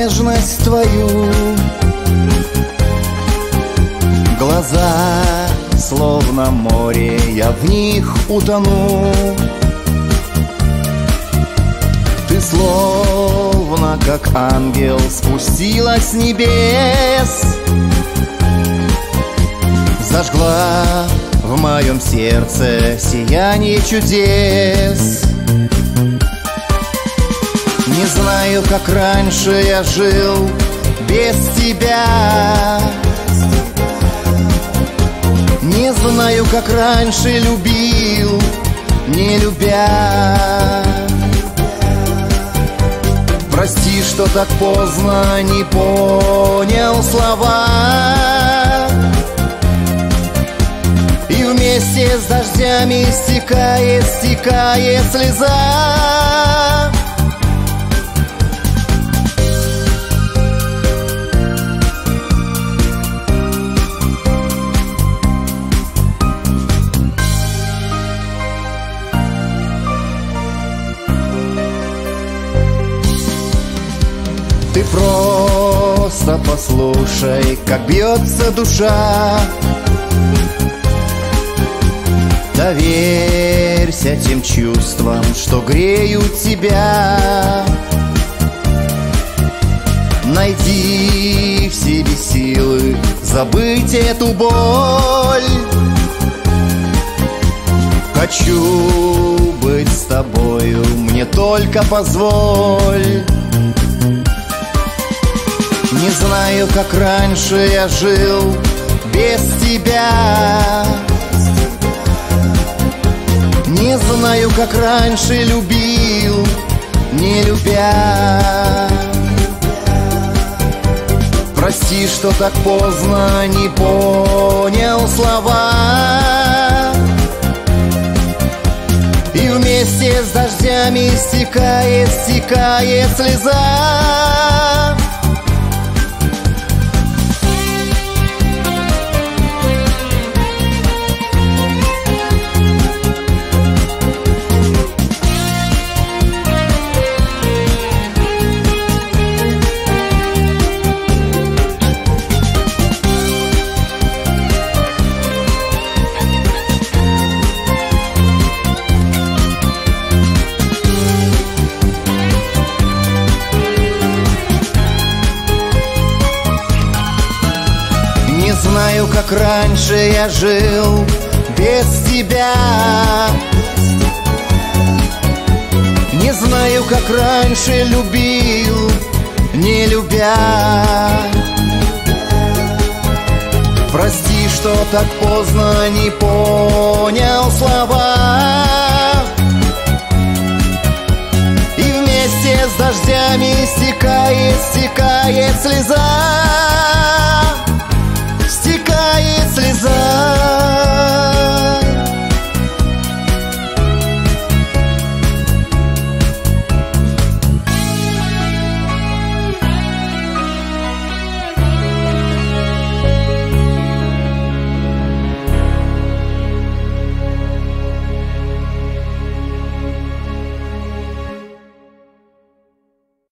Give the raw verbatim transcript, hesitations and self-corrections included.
нежность твою. Глаза словно море, я в них утону. Ты словно как ангел спустилась с небес, зажгла в моем сердце сияние чудес. Не знаю, как раньше я жил без тебя. Не знаю, как раньше любил, не любя. Прости, что так поздно не понял слова, и вместе с дождями стекает, стекает слеза. Ты просто послушай, как бьется душа. Доверься тем чувствам, что греют тебя. Найди в себе силы забыть эту боль. Хочу быть с тобою, мне только позволь. Не знаю, как раньше я жил без тебя. Не знаю, как раньше любил, не любя. Прости, что так поздно не понял слова, и вместе с дождями стекает, стекает слеза. Не знаю, как раньше я жил без тебя. Не знаю, как раньше любил, не любя. Прости, что так поздно не понял слова, и вместе с дождями стекает, стекает слеза.